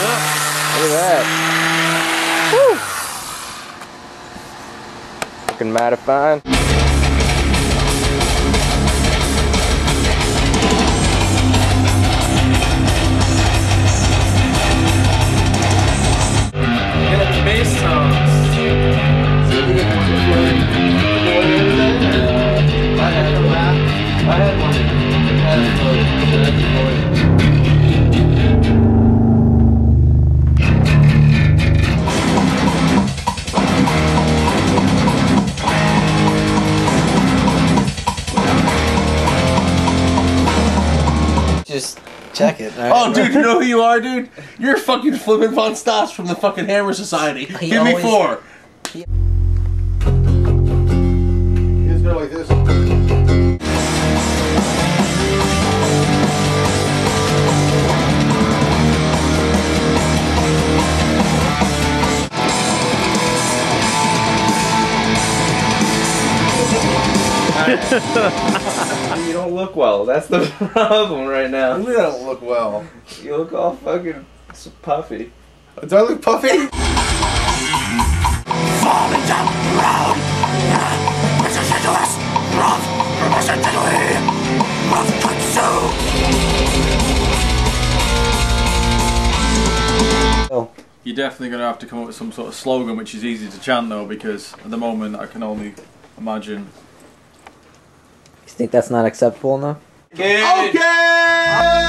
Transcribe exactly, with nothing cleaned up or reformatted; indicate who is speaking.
Speaker 1: Look at that. Woo. Looking mighty fine.
Speaker 2: Get the bass sounds. I had a lap. I had one. I had
Speaker 3: Just check it. Right?
Speaker 2: Oh, dude, you know who you are, dude? You're fucking Flippin' Von Stoss from the fucking Hammer Society.
Speaker 3: He
Speaker 2: Give me
Speaker 3: always-
Speaker 2: four.
Speaker 3: He...
Speaker 4: You just go like this.
Speaker 1: You don't look well. That's the problem right now.
Speaker 4: You don't look well.
Speaker 1: You look all fucking puffy.
Speaker 4: Do I look puffy?
Speaker 5: Falling down the road. Listen to us. Rough. Listen to me. Rough Kutsu.
Speaker 3: Oh.
Speaker 6: You're definitely going to have to come up with some sort of slogan which is easy to chant though, because at the moment I can only imagine.
Speaker 3: You think that's not acceptable enough?
Speaker 2: Okay!